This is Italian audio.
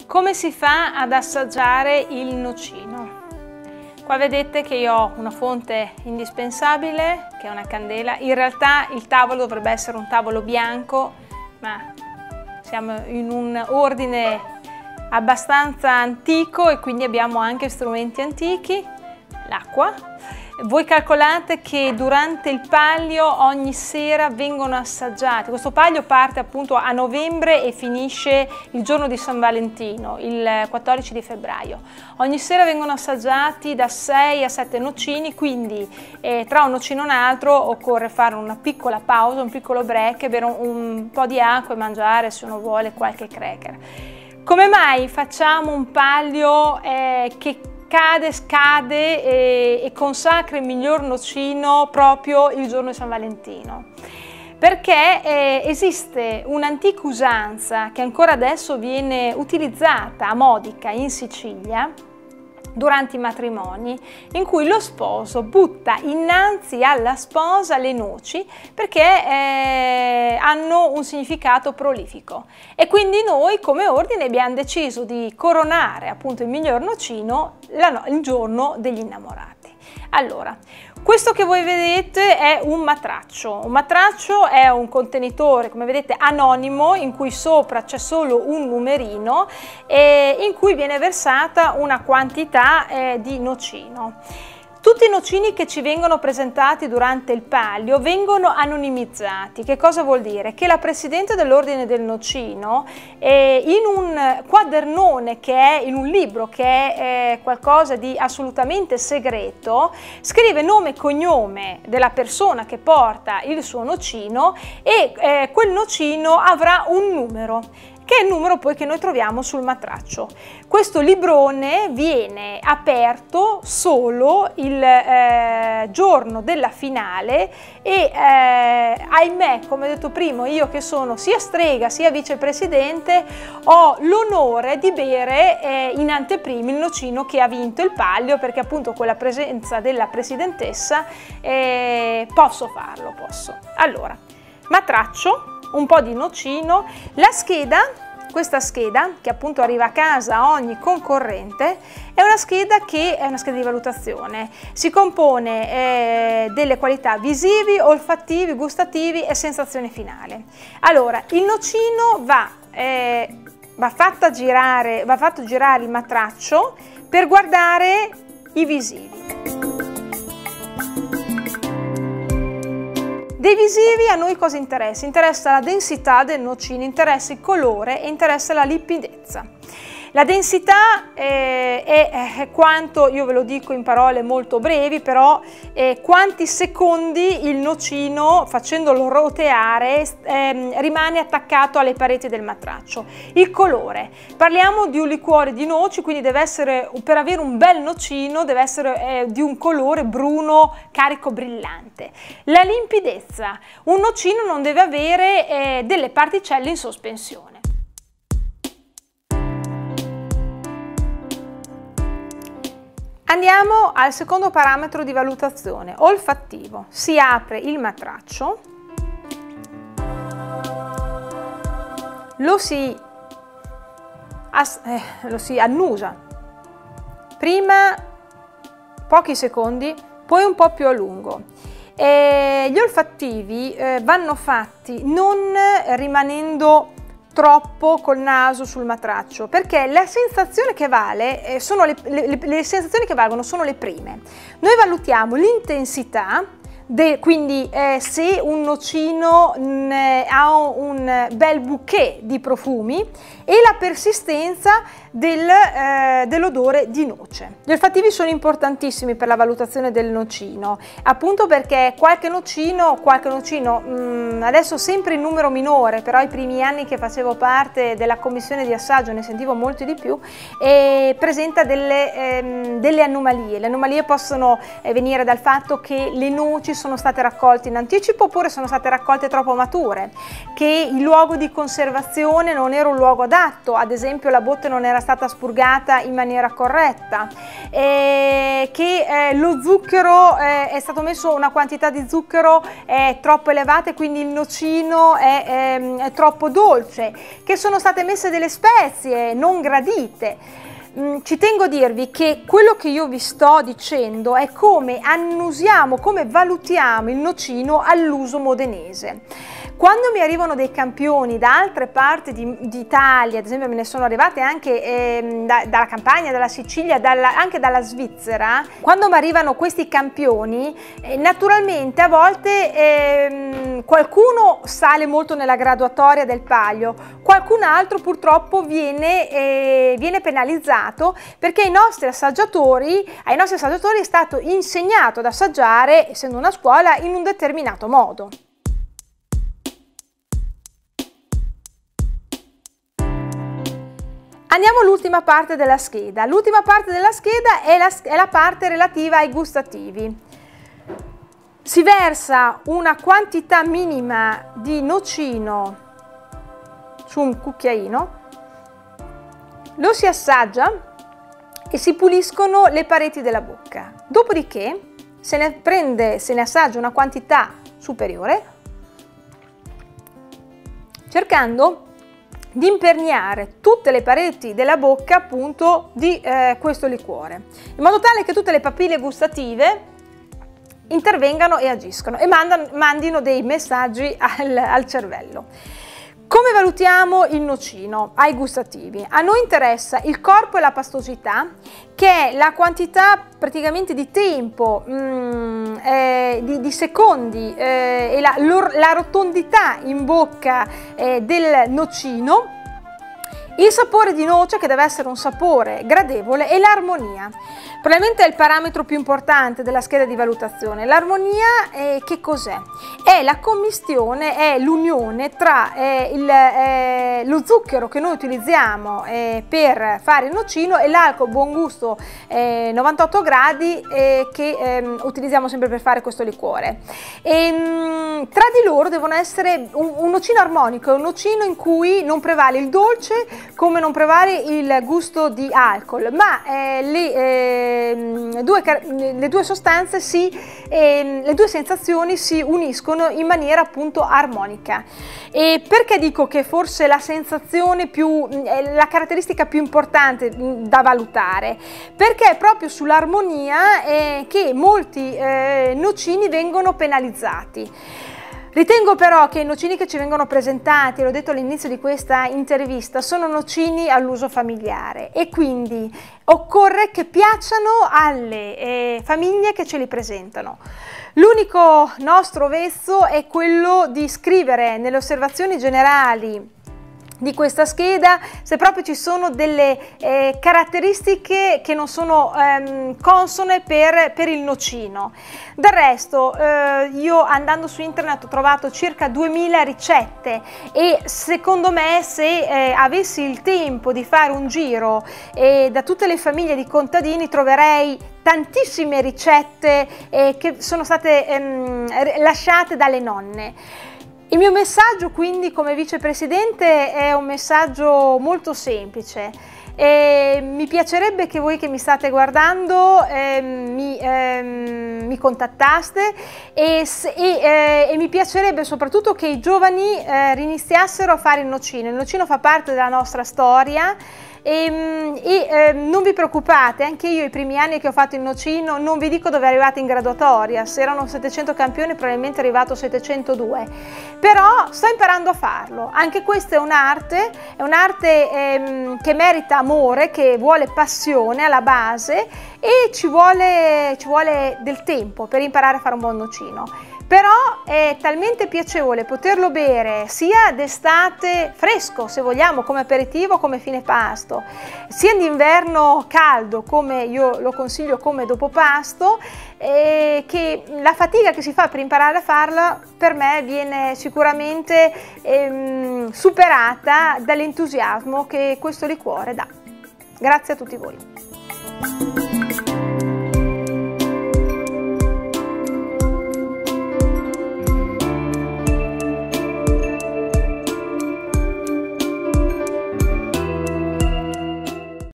Come si fa ad assaggiare il nocino? Qua vedete che io ho una fonte indispensabile, che è una candela. In realtà il tavolo dovrebbe essere un tavolo bianco, ma siamo in un ordine abbastanza antico e quindi abbiamo anche strumenti antichi. L'acqua. Voi calcolate che durante il Palio ogni sera vengono assaggiati. Questo Palio parte appunto a novembre e finisce il giorno di San Valentino, il 14 di febbraio. Ogni sera vengono assaggiati da 6 a 7 nocini, quindi tra un nocino e un altro occorre fare una piccola pausa, un piccolo break, bere un po' di acqua e mangiare, se uno vuole, qualche cracker. Come mai facciamo un Palio che scade e consacra il miglior nocino proprio il giorno di San Valentino? Perché esiste un'antica usanza che ancora adesso viene utilizzata a Modica in Sicilia durante i matrimoni, in cui lo sposo butta innanzi alla sposa le noci perché hanno un significato prolifico, e quindi noi come ordine abbiamo deciso di coronare appunto il miglior nocino il giorno degli innamorati. Allora, questo che voi vedete è un matraccio. Un matraccio è un contenitore, come vedete, anonimo, in cui sopra c'è solo un numerino e in cui viene versata una quantità di nocino. Tutti i nocini che ci vengono presentati durante il Palio vengono anonimizzati. Che cosa vuol dire? Che la Presidente dell'Ordine del Nocino, in un quadernone che è in un libro che è qualcosa di assolutamente segreto, scrive nome e cognome della persona che porta il suo nocino e quel nocino avrà un numero, che è il numero poi che noi troviamo sul matraccio. Questo librone viene aperto solo il giorno della finale e ahimè, come detto prima, io che sono sia strega sia vicepresidente ho l'onore di bere in anteprima il nocino che ha vinto il Palio, perché appunto con la presenza della presidentessa posso farlo, posso. Allora, matraccio, un po' di nocino, la scheda, questa scheda che appunto arriva a casa a ogni concorrente, è una scheda che è una scheda di valutazione, si compone delle qualità visivi, olfattivi, gustativi e sensazione finale. Allora, il nocino va fatto girare il matraccio per guardare i visivi. Dei visivi a noi cosa interessa? Interessa la densità del nocino, interessa il colore e interessa la limpidezza. La densità è quanto, io ve lo dico in parole molto brevi, però quanti secondi il nocino, facendolo roteare, rimane attaccato alle pareti del matraccio. Il colore, parliamo di un liquore di noci, quindi deve essere, per avere un bel nocino, deve essere di un colore bruno, carico, brillante. La limpidezza, un nocino non deve avere delle particelle in sospensione. Andiamo al secondo parametro di valutazione, olfattivo. Si apre il matraccio, lo si annusa, prima pochi secondi, poi un po' più a lungo. Gli olfattivi vanno fatti non rimanendo troppo col naso sul matraccio, perché la sensazione che vale sono le sensazioni che valgono sono le prime. Noi valutiamo l'intensità, quindi se un nocino ha un bel bouquet di profumi, e la persistenza dell'odore di noce. Gli olfattivi sono importantissimi per la valutazione del nocino, appunto perché qualche nocino, adesso sempre in numero minore, però i primi anni che facevo parte della commissione di assaggio ne sentivo molti di più, presenta delle anomalie. Le anomalie possono venire dal fatto che le noci sono state raccolte in anticipo oppure sono state raccolte troppo mature, che il luogo di conservazione non era un luogo adatto, ad esempio la botte non era stata spurgata in maniera corretta, che lo zucchero è stato messo una quantità di zucchero troppo elevata e quindi il nocino è troppo dolce, che sono state messe delle spezie non gradite. Ci tengo a dirvi che quello che io vi sto dicendo è come annusiamo, come valutiamo il nocino all'uso modenese. Quando mi arrivano dei campioni da altre parti d'Italia, ad esempio me ne sono arrivate anche dalla Campania, dalla Sicilia, anche dalla Svizzera, quando mi arrivano questi campioni, naturalmente a volte qualcuno sale molto nella graduatoria del palio, qualcun altro purtroppo viene penalizzato perché ai nostri assaggiatori è stato insegnato ad assaggiare, essendo una scuola, in un determinato modo. Andiamo all'ultima parte della scheda. L'ultima parte della scheda è la parte relativa ai gustativi. Si versa una quantità minima di nocino su un cucchiaino, lo si assaggia e si puliscono le pareti della bocca. Dopodiché se ne assaggia una quantità superiore, cercando di imperniare tutte le pareti della bocca appunto di questo liquore, in modo tale che tutte le papille gustative intervengano e agiscano e mandino dei messaggi al cervello. Come valutiamo il nocino ai gustativi? A noi interessa il corpo e la pastosità, che è la quantità praticamente di tempo, di secondi e la rotondità in bocca del nocino, il sapore di noce, che deve essere un sapore gradevole, e l'armonia. Probabilmente è il parametro più importante della scheda di valutazione. L'armonia che cos'è? È la commistione, è l'unione tra lo zucchero che noi utilizziamo per fare il nocino e l'alcol buon gusto 98 gradi che utilizziamo sempre per fare questo liquore. Tra di loro devono essere un nocino armonico, un nocino in cui non prevale il dolce come non prevale il gusto di alcol, ma le due sostanze le due sensazioni si uniscono in maniera appunto armonica. E perché dico che forse la sensazione la caratteristica più importante da valutare? Perché è proprio sull'armonia che molti nocini vengono penalizzati. Ritengo però che i nocini che ci vengono presentati, l'ho detto all'inizio di questa intervista, sono nocini all'uso familiare e quindi occorre che piacciono alle famiglie che ce li presentano. L'unico nostro vezzo è quello di scrivere nelle osservazioni generali di questa scheda se proprio ci sono delle caratteristiche che non sono consone per il nocino. Del resto io andando su internet ho trovato circa 2000 ricette e secondo me se avessi il tempo di fare un giro da tutte le famiglie di contadini troverei tantissime ricette che sono state lasciate dalle nonne. Il mio messaggio quindi come vicepresidente è un messaggio molto semplice. Mi piacerebbe che voi che mi state guardando mi contattaste e mi piacerebbe soprattutto che i giovani riniziassero a fare il nocino. Il nocino fa parte della nostra storia. Non vi preoccupate, anche io i primi anni che ho fatto il nocino non vi dico dove è arrivato in graduatoria, se erano 700 campioni probabilmente è arrivato 702, però sto imparando a farlo. Anche questa è un'arte che merita amore, che vuole passione alla base e ci vuole del tempo per imparare a fare un buon nocino. Però è talmente piacevole poterlo bere sia d'estate fresco, se vogliamo, come aperitivo, come fine pasto, sia d'inverno caldo, come io lo consiglio come dopo pasto, che la fatica che si fa per imparare a farla per me viene sicuramente superata dall'entusiasmo che questo liquore dà. Grazie a tutti voi.